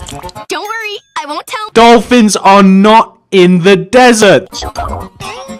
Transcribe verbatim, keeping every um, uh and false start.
Don't worry, I won't tell. Dolphins are not in the desert. Csupo.